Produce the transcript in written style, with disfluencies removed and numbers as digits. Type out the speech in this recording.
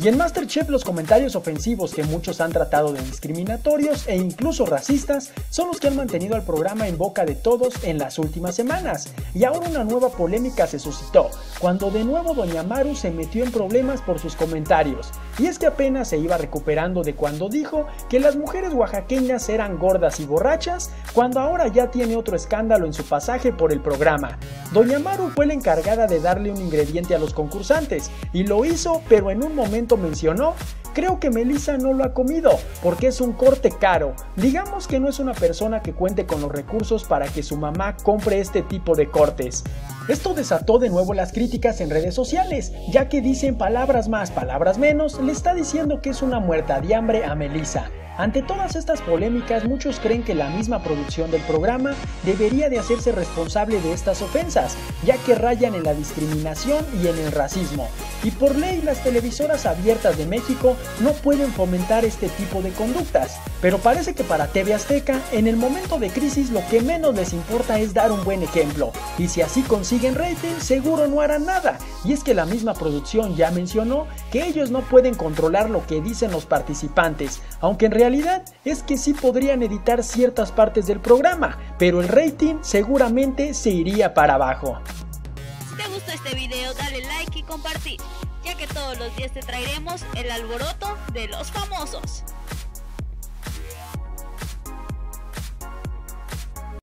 Y en MasterChef los comentarios ofensivos que muchos han tratado de discriminatorios e incluso racistas son los que han mantenido al programa en boca de todos en las últimas semanas. Y ahora una nueva polémica se suscitó, cuando de nuevo Doña Maru se metió en problemas por sus comentarios. Y es que apenas se iba recuperando de cuando dijo que las mujeres oaxaqueñas eran gordas y borrachas, cuando ahora ya tiene otro escándalo en su pasaje por el programa. Doña Maru fue la encargada de darle un ingrediente a los concursantes, y lo hizo, pero en un momento mencionó: creo que Melissa no lo ha comido, porque es un corte caro. Digamos que no es una persona que cuente con los recursos para que su mamá compre este tipo de cortes. Esto desató de nuevo las críticas en redes sociales, ya que dicen palabras más, palabras menos, le está diciendo que es una muerta de hambre a Melissa. Ante todas estas polémicas, muchos creen que la misma producción del programa debería de hacerse responsable de estas ofensas, ya que rayan en la discriminación y en el racismo. Y por ley, las televisoras abiertas de México no pueden fomentar este tipo de conductas. Pero parece que para TV Azteca, en el momento de crisis, lo que menos les importa es dar un buen ejemplo. Y si así consiguen rating, seguro no harán nada. Y es que la misma producción ya mencionó que ellos no pueden controlar lo que dicen los participantes, aunque en realidad es que sí podrían editar ciertas partes del programa, pero el rating seguramente se iría para abajo. Si te gustó este video, dale like y compartir, ya que todos los días te traeremos el alboroto de los famosos.